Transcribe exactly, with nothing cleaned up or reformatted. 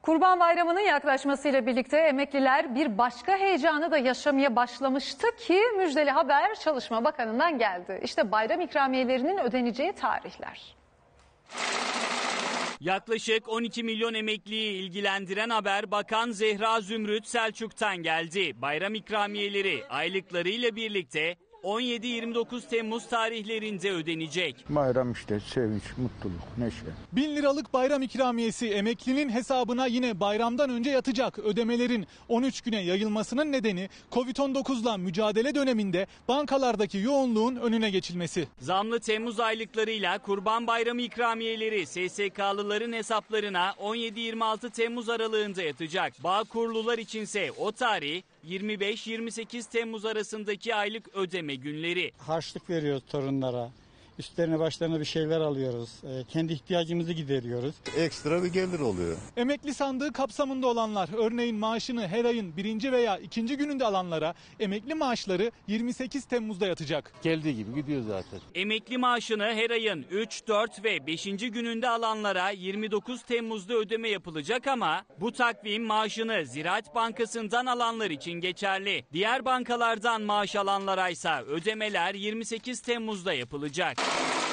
Kurban Bayramı'nın yaklaşmasıyla birlikte emekliler bir başka heyecanı da yaşamaya başlamıştı ki müjdeli haber Çalışma Bakanı'ndan geldi. İşte bayram ikramiyelerinin ödeneceği tarihler. Yaklaşık on iki milyon emekliyi ilgilendiren haber Bakan Zehra Zümrüt Selçuk'tan geldi. Bayram ikramiyeleri aylıklarıyla birlikte on yedi yirmi dokuz Temmuz tarihlerinde ödenecek. Bayram işte sevinç, mutluluk, neşe. Bin liralık bayram ikramiyesi emeklinin hesabına yine bayramdan önce yatacak. Ödemelerin on üç güne yayılmasının nedeni Covid on dokuzla mücadele döneminde bankalardaki yoğunluğun önüne geçilmesi. Zamlı Temmuz aylıklarıyla Kurban Bayramı ikramiyeleri S S K'lıların hesaplarına on yedi yirmi altı Temmuz aralığında yatacak. Bağkurlular içinse o tarih yirmi beş yirmi sekiz Temmuz arasındaki aylık ödeme günleri. Harçlık veriyoruz torunlara. Üstlerine başlarına bir şeyler alıyoruz. E, kendi ihtiyacımızı gideriyoruz. Ekstra bir gelir oluyor. Emekli sandığı kapsamında olanlar, örneğin maaşını her ayın birinci veya ikinci gününde alanlara emekli maaşları yirmi sekiz Temmuz'da yatacak. Geldiği gibi gidiyor zaten. Emekli maaşını her ayın üç, dört ve beşinci gününde alanlara yirmi dokuz Temmuz'da ödeme yapılacak ama bu takvim maaşını Ziraat Bankası'ndan alanlar için geçerli. Diğer bankalardan maaş alanlara ise ödemeler yirmi sekiz Temmuz'da yapılacak.